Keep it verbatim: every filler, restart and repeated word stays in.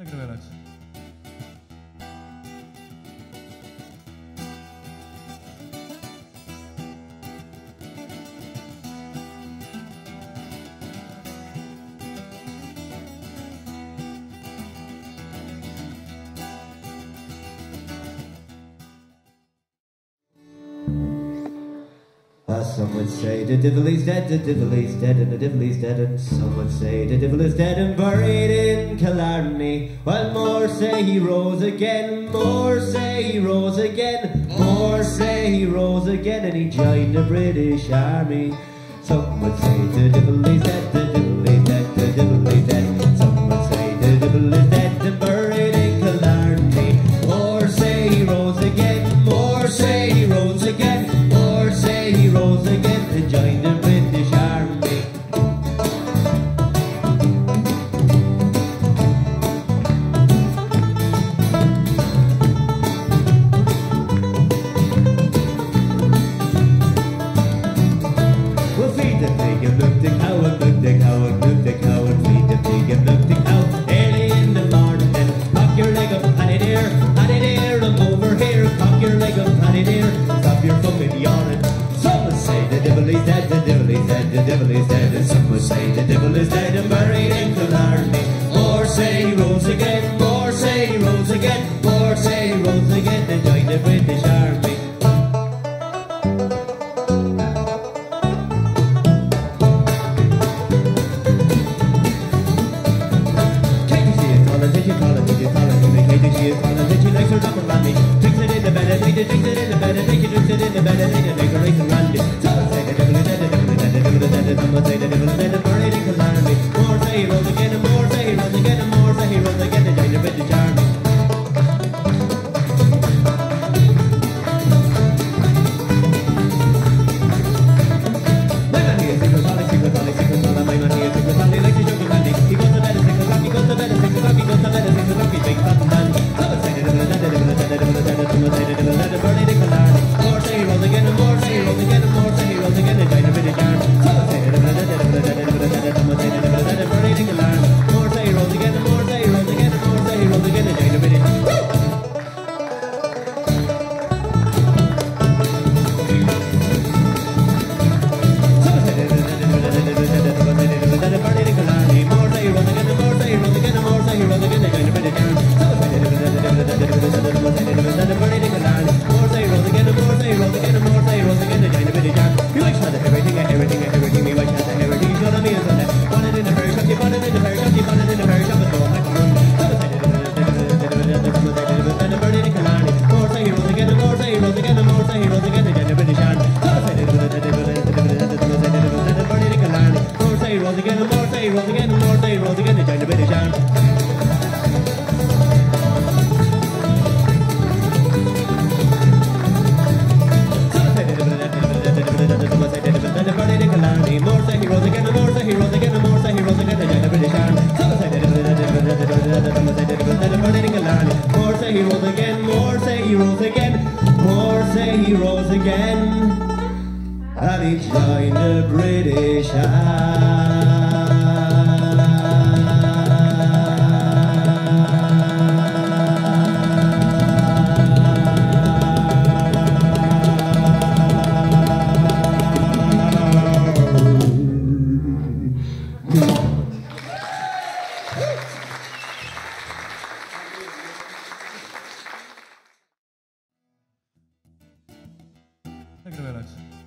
Thank you very much. Uh, some would say the devil is dead, the devil is dead, and the devil is dead, and some would say the devil is dead and buried in Killarney. While more say he rose again, more say he rose again, more say he rose again, and he joined the British Army. Some would say the devil is dead, the devil is dead, the devil is dead. Some would say the devil is dead and buried in Killarney. More say he rose again, more say he rose again, more say he rose again to join the British Army. We'll feed the pig and milk the cow and milk the cow and milk the cow and feed the pig and milk the cow early in the morning. Then cock your leg up, Paddy dear, Paddy dear, I'm over here. Cock your leg up, Paddy dear, stop your fucking yawning. Some will say the devil is dead, the devil is dead, the devil is dead, and some will say the devil is dead and buried in Killarney. More say he rose again, more say he rose again, more say he rose again to join the British Army. Politician, politician, politician, she is politician, likes her up and randy. Drinks it in the bed, and drinks it in the bed, and drinks it in the bed, and makes her race and randy. Some say the devil is dead, the devil is dead, the devil is dead, some say the devil is dead and buried in Killarney. More say he rose again, and more say he rose again, and more say he rose again to join the British Army. My man here is single solid, single solid, single solid. My man here is single solid, like the joke candy. He goes to bed and single cocky, goes to bed and single cocky, goes to bed and single cocky, big fat and dandy. Some say the devil is dead, the devil is dead, the devil is dead, some say the devil is dead and buried in Killarney. More say he rose again, and more say he rose again, and more say he rose again to join the British Army. Some say the devil is dead, the devil is dead, the devil is dead, some say the devil is dead and buried in Killarney. More say he rose again, and more say he rose again, and more say he rose again to join the British Army. And he joined the British Thank you very much.